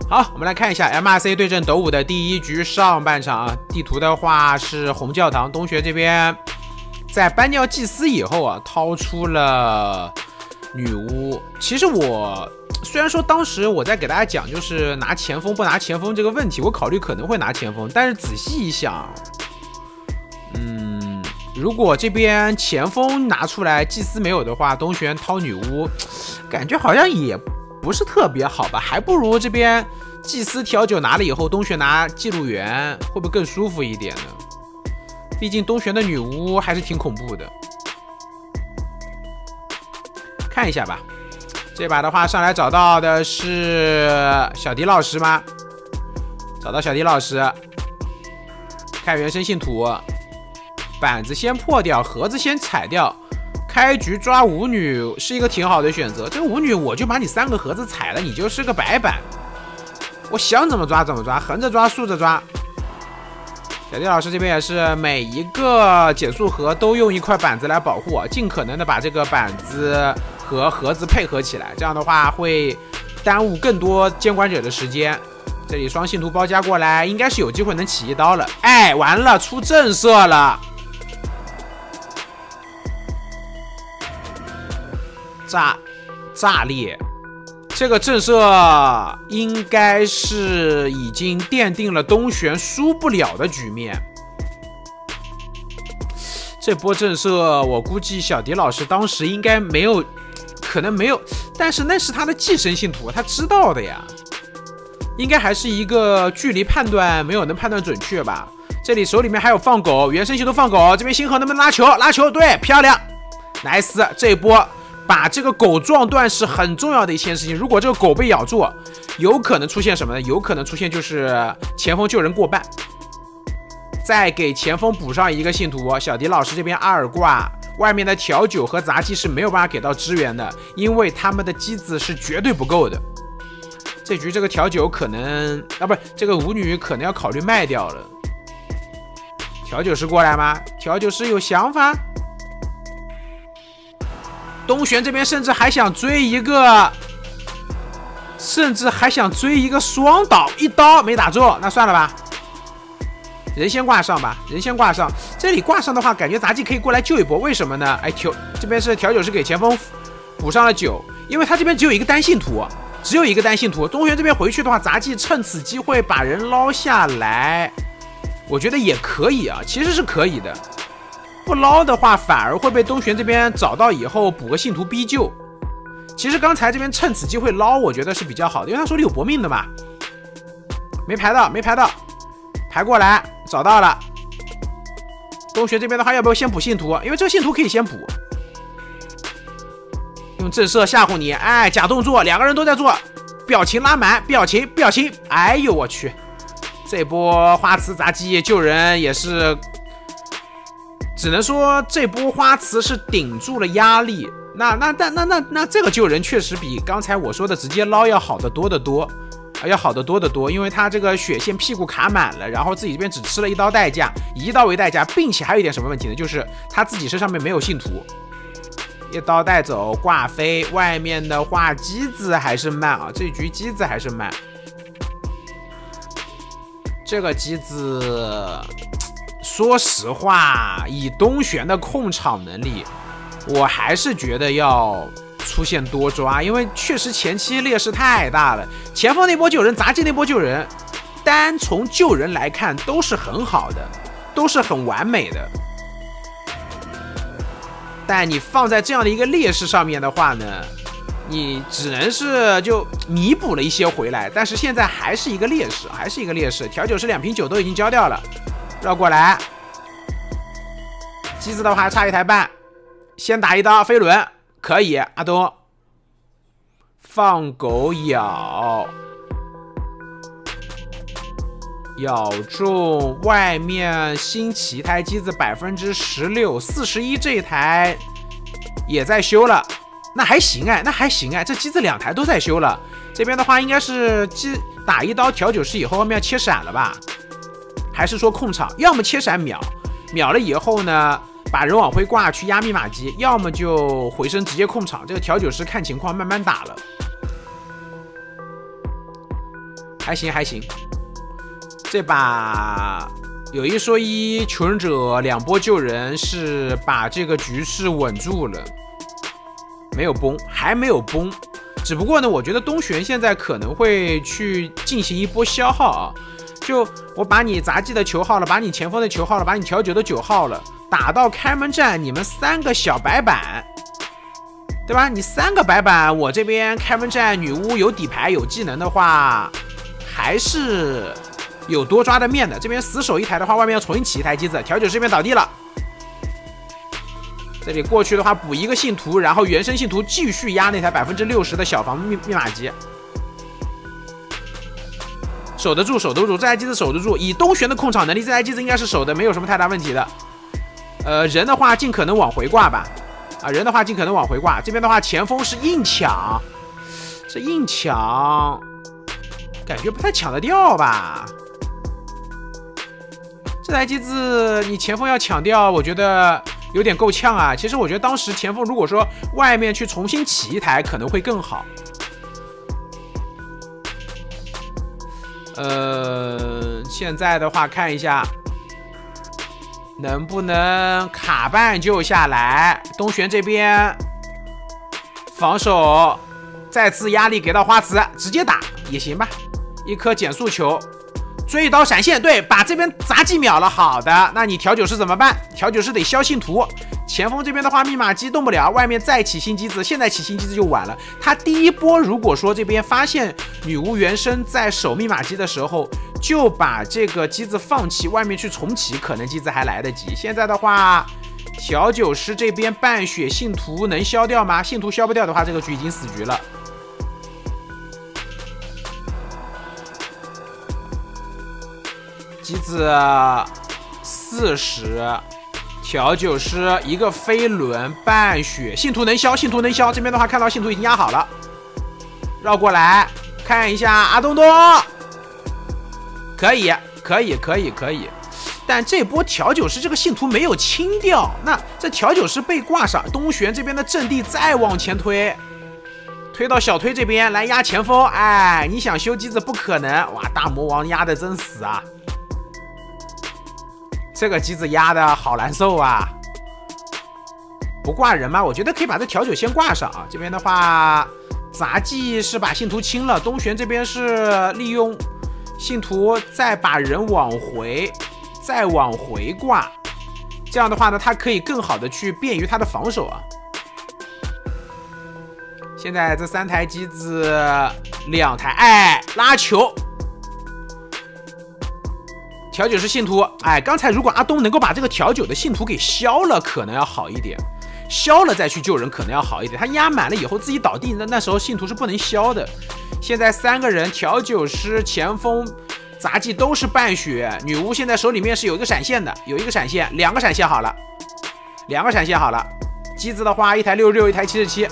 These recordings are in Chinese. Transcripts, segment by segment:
好，我们来看一下 MRC 对阵斗五的第一局上半场啊。地图的话是红教堂，东学这边在搬掉祭司以后啊，掏出了女巫。其实我虽然说当时我在给大家讲就是拿前锋不拿前锋这个问题，我考虑可能会拿前锋，但是仔细一想，如果这边前锋拿出来祭司没有的话，东玄掏女巫，感觉好像也不是特别好吧，还不如这边祭司调酒拿了以后，东玄拿记录员，会不会更舒服一点呢？毕竟东玄的女巫还是挺恐怖的。看一下吧，这把的话上来找到的是小迪老师吗？找到小迪老师，看原生信徒，板子先破掉，盒子先踩掉。开局抓舞女是一个挺好的选择，这个舞女我就把你3个盒子踩了，你就是个白板，我想怎么抓怎么抓，横着抓竖着抓。小弟老师这边也是每一个减速盒都用一块板子来保护我，尽可能的把这个板子和盒子配合起来，这样的话会耽误更多监管者的时间。这里双信徒包夹过来，应该是有机会能起一刀了。哎，完了，出震慑了。炸裂，这个震慑应该是已经奠定了东玄输不了的局面。这波震慑，我估计小迪老师当时应该没有，可能没有，但是那是他的寄生信徒，他知道的呀。应该还是一个距离判断没有能判断准确吧。这里手里面还有放狗，原生信徒放狗，这边星河能不能拉球？拉球，对，漂亮 ，nice， 这一波。把这个狗撞断是很重要的一件事情。如果这个狗被咬住，有可能出现什么呢？有可能出现就是前锋救人过半，再给前锋补上一个信徒。小迪老师这边阿尔挂，外面的调酒和杂技是没有办法给到支援的，因为他们的机子是绝对不够的。这局这个调酒可能不是这个舞女可能要考虑卖掉了。调酒师过来吗？调酒师有想法。东玄这边甚至还想追一个，双倒，一刀没打中，那算了吧。人先挂上吧，人先挂上。这里挂上的话，感觉杂技可以过来救一波，为什么呢？哎，这边是调酒师给前锋补上了9，因为他这边只有一个单信徒，东玄这边回去的话，杂技趁此机会把人捞下来，我觉得也可以啊，其实是可以的。不捞的话，反而会被东玄这边找到以后补个信徒逼救。其实刚才这边趁此机会捞，我觉得是比较好的，因为他手里有搏命的嘛。没排到，排过来找到了。东玄这边的话，要不要先补信徒？因为这个信徒可以先补。用震慑吓唬你，哎，假动作，两个人都在做，表情拉满，表情，哎呦我去，这波花瓷杂技救人也是。只能说这波花瓷是顶住了压力，那这个救人确实比刚才我说的直接捞要好得多得多，因为他这个血线屁股卡满了，然后自己这边只吃了1刀代价，以1刀为代价，并且还有一点什么问题呢？就是他自己身上面没有信徒，1刀带走挂飞，外面的话机子还是慢啊，这局机子还是慢，这个机子。说实话，以东玄的控场能力，我还是觉得要出现多抓，因为确实前期劣势太大了。前锋那波救人，杂技那波救人，单从救人来看都是很好的，都是很完美的。但你放在这样的一个劣势上面的话呢，你只能是就弥补了一些回来，但是现在还是一个劣势，调酒师2瓶酒都已经交掉了。绕过来，机子的话差1台半，先打1刀飞轮可以。阿东放狗咬中外面新起一台机子16%，41这一台也在修了，那还行哎，这机子2台都在修了。这边的话应该是打1刀调酒师以后，后面要切闪了吧？还是说控场，要么切闪秒了以后呢，把人往回挂去压密码机，要么就回身直接控场。这个调酒师看情况慢慢打了。 还行还行。这把有一说一，求生者2波救人是把这个局势稳住了，没有崩，还没有崩。只不过呢，我觉得东玄现在可能会去进行一波消耗啊。就我把你杂技的球耗了，把你前锋的球耗了，把你调酒的9耗了，打到开门战，你们3个小白板，对吧？你3个白板，我这边开门战女巫有底牌有技能的话，还是有多抓的面的。这边死守一台的话，外面要重新起一台机子，调酒这边倒地了。这里过去的话补一个信徒，然后原生信徒继续压那台60%的小房密码机。守得住，守得住，这台机子守得住。以东玄的控场能力，这台机子应该是守的，没有什么太大问题的。人的话尽可能往回挂吧。啊，人的话尽可能往回挂。这边的话前锋是硬抢，这硬抢感觉不太抢得掉吧？这台机子你前锋要抢掉，我觉得有点够呛啊。其实我觉得当时前锋如果说外面去重新起一台，可能会更好。现在的话看一下能不能卡半救下来。东玄这边防守再次压力给到花瓷，直接打也行吧。一颗减速球，追一刀闪现，对，把这边杂技秒了。好的，那你调酒师怎么办？调酒师得消信徒。前锋这边的话，密码机动不了，外面再起新机子，现在起新机子就晚了。他第一波如果说这边发现女巫原生在守密码机的时候，就把这个机子放弃，外面去重启，可能机子还来得及。现在的话，调酒师这边半血信徒能消掉吗？信徒消不掉的话，这个局已经死局了。机子40。调酒师一个飞轮半血，信徒能消，信徒能消。这边的话看到信徒已经压好了，绕过来看一下阿东东，可以，但这波调酒师这个信徒没有清掉，那这调酒师被挂上，东玄这边的阵地再往前推，推到小推这边来压前锋。哎，你想修机子不可能，哇，大魔王压的真死啊！这个机子压的好难受啊！不挂人吗？我觉得可以把这调酒先挂上啊。这边的话，杂技是把信徒清了，东玄这边是利用信徒再把人往回，再往回挂。这样的话呢，他可以更好的去便于他的防守啊。现在这3台机子，2台，哎，拉球。调酒是信徒，哎，刚才如果阿东能够把这个调酒的信徒给消了，可能要好一点。消了再去救人，可能要好一点。他压满了以后自己倒地，那时候信徒是不能消的。现在3个人，调酒师、前锋、杂技都是半血。女巫现在手里面是有一个闪现的，有一个闪现，2个闪现好了，2个闪现好了。机子的话，一台66，一台77，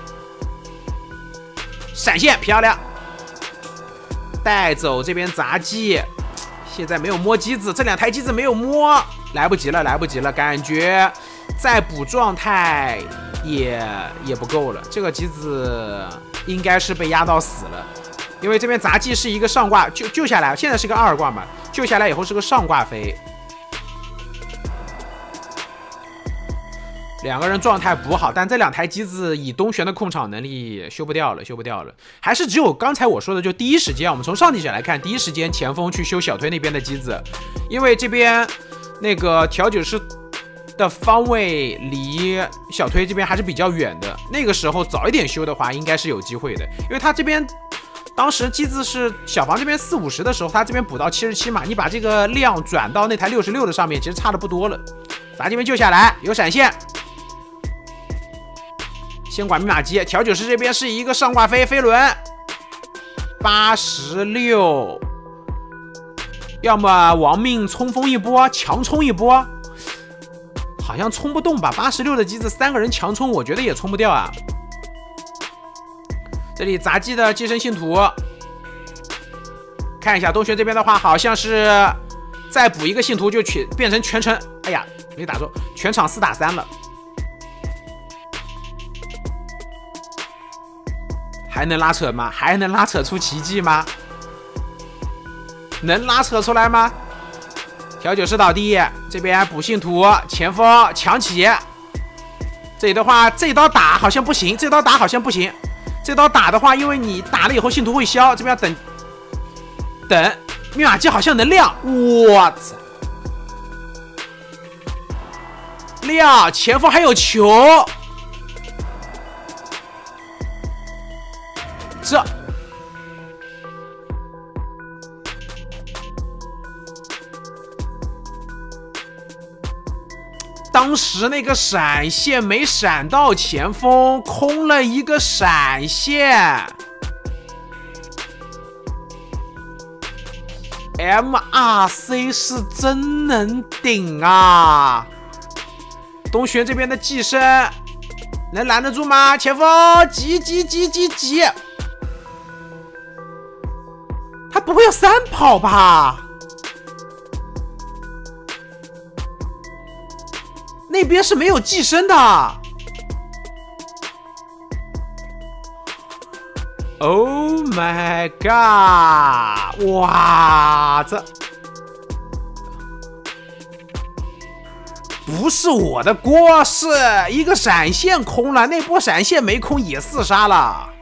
闪现漂亮，带走这边杂技。现在没有摸机子，这2台机子没有摸，来不及了，来不及了，感觉再补状态也不够了。这个机子应该是被压到死了，因为这边杂技是一个上挂救下来，现在是个2挂嘛，救下来以后是个上挂飞。2个人状态补好，但这2台机子以东玄的控场能力修不掉了，修不掉了。还是只有刚才我说的，就第一时间，我们从上帝角来看，第一时间前锋去修小推那边的机子，因为这边那个调酒师的方位离小推这边还是比较远的。那个时候早一点修的话，应该是有机会的，因为他这边当时机子是小房这边40-50的时候，他这边补到77嘛，你把这个量转到那台66的上面，其实差的不多了。咱这边救下来，有闪现。先管密码机，调酒师这边是一个上挂飞轮，86，要么亡命冲锋一波，强冲一波，好像冲不动吧？86的机子3个人强冲，我觉得也冲不掉啊。这里杂技的寄生信徒，看一下东玄这边的话，好像是再补一个信徒就变成全程，哎呀，没打中，全场4打3了。还能拉扯吗？还能拉扯出奇迹吗？ 能拉扯出来吗？调酒师倒地，这边补信徒前锋抢起。这里的话，这刀打好像不行，这刀打好像不行。这刀打的话，因为你打了以后信徒会消，这边要等密码机好像能亮，我操！亮，前锋还有球，这当时那个闪现没闪到前锋，空了一个闪现。MRC 是真能顶啊！东玄这边的寄生能拦得住吗？前锋急！他不会要3跑吧？那边是没有寄生的。Oh my god！ 哇，这不是我的锅，是一个闪现空了，那波闪现没空也4杀了。